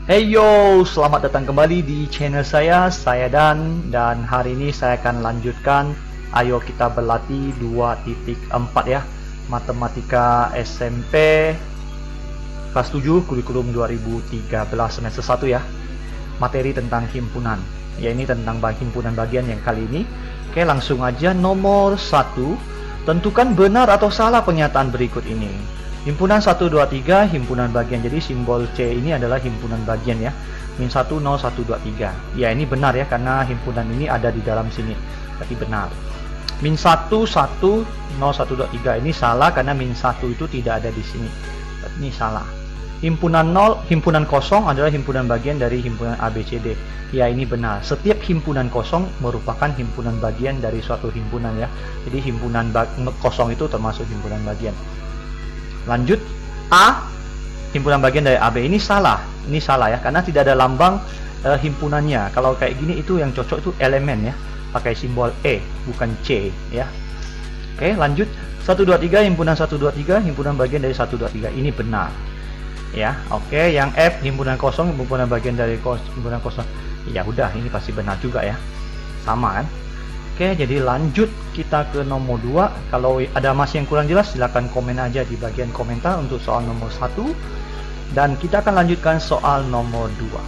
Hey yo, selamat datang kembali di channel saya Dan hari ini saya akan lanjutkan. Ayo kita berlatih 2.4 ya, Matematika SMP kelas 7 kurikulum 2013 semester 1 ya. Materi tentang himpunan. Ya, ini tentang himpunan bagian yang kali ini. Oke, langsung aja. Nomor 1, tentukan benar atau salah pernyataan berikut ini. Himpunan 1, 2, 3, himpunan bagian. Jadi simbol C ini adalah himpunan bagian ya. Min 1, 0, 1, 2, 3. Ya, ini benar ya, karena himpunan ini ada di dalam sini. Berarti benar. Min 1, 1, 0, 1, 2, 3. Ini salah karena min 1 itu tidak ada di sini. Berarti ini salah. Himpunan 0, himpunan kosong adalah himpunan bagian dari himpunan ABCD. Ya, ini benar. Setiap himpunan kosong merupakan himpunan bagian dari suatu himpunan ya. Jadi himpunan kosong itu termasuk himpunan bagian. Lanjut, A, himpunan bagian dari AB. Ini salah ya, karena tidak ada lambang himpunannya. Kalau kayak gini itu yang cocok itu elemen ya, pakai simbol E bukan C ya. Oke, lanjut. 1, 2, 3, himpunan 1, 2, 3, himpunan bagian dari 1, 2, 3. Ini benar ya. Oke, yang F, himpunan kosong, himpunan bagian dari himpunan kosong. Ya udah, ini pasti benar juga ya, sama kan. Oke, jadi lanjut kita ke nomor 2. Kalau ada masih yang kurang jelas, silahkan komen aja di bagian komentar untuk soal nomor 1. Dan kita akan lanjutkan soal nomor 2.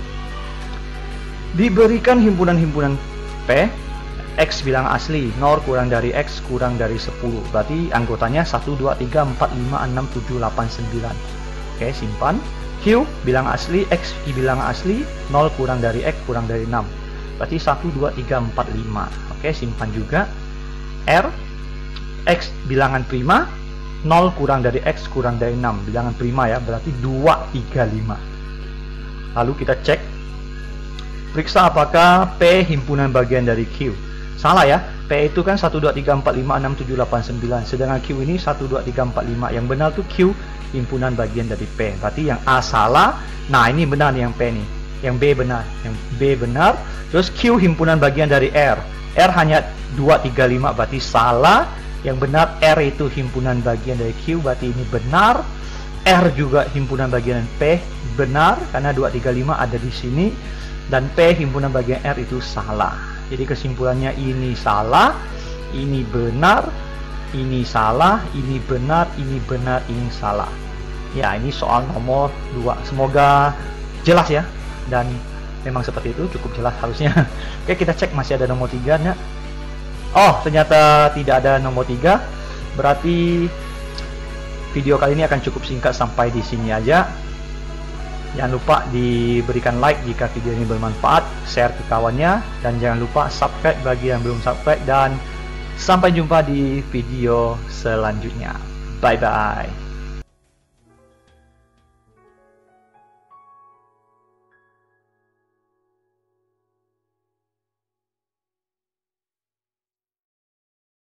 Diberikan himpunan-himpunan P, X bilang asli, 0 kurang dari X kurang dari 10. Berarti anggotanya 1, 2, 3, 4, 5, 6, 7, 8, 9. Oke, simpan. Q bilang asli, X bilang asli, 0 kurang dari X kurang dari 6. Berarti 1, 2, 3, 4, 5. Oke, simpan juga. R, X bilangan prima, 0 kurang dari X kurang dari 6. Bilangan prima ya, berarti 2, 3, 5. Lalu kita cek. Periksa apakah P himpunan bagian dari Q. Salah ya, P itu kan 1, 2, 3, 4, 5, 6, 7, 8, 9. Sedangkan Q ini 1, 2, 3, 4, 5. Yang benar tuh Q himpunan bagian dari P. Berarti yang A salah. Nah, ini benar nih yang P nih. Yang B benar. Yang B benar. Terus Q himpunan bagian dari R. R hanya 2, 3, 5, berarti salah. Yang benar R itu himpunan bagian dari Q, berarti ini benar. R juga himpunan bagian P, benar, karena 2, 3, 5 ada di sini. Dan P himpunan bagian R itu salah. Jadi kesimpulannya ini salah, ini benar, ini salah, ini benar, ini benar, ini salah. Ya, ini soal nomor 2. Semoga jelas ya. Dan memang seperti itu, cukup jelas harusnya. Oke, kita cek masih ada nomor 3 nya. Oh, ternyata tidak ada nomor 3. Berarti video kali ini akan cukup singkat sampai di sini aja. Jangan lupa diberikan like jika video ini bermanfaat, share ke kawannya, dan jangan lupa subscribe bagi yang belum subscribe. Dan sampai jumpa di video selanjutnya. Bye bye.